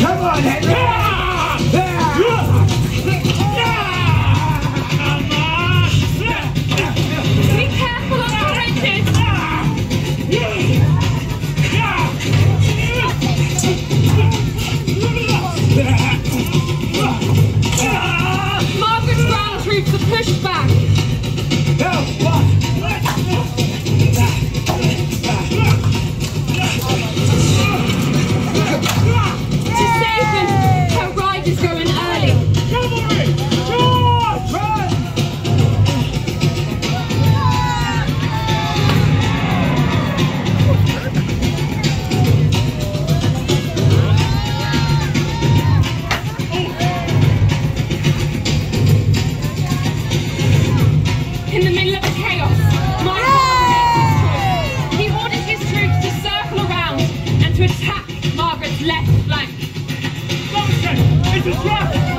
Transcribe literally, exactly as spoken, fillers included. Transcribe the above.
Come on, Henry! Be careful of the bridges! Margaret's ground troops are pushed back. To save them, her riders go in early. In the middle of the chaos, Michael makes his choice. He orders his troops to circle around and to attack Margaret's left flank. It's a trap!